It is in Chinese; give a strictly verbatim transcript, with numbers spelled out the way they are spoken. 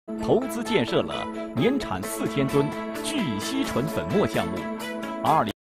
投资建设了年产四千吨聚乙烯醇粉末项目。二零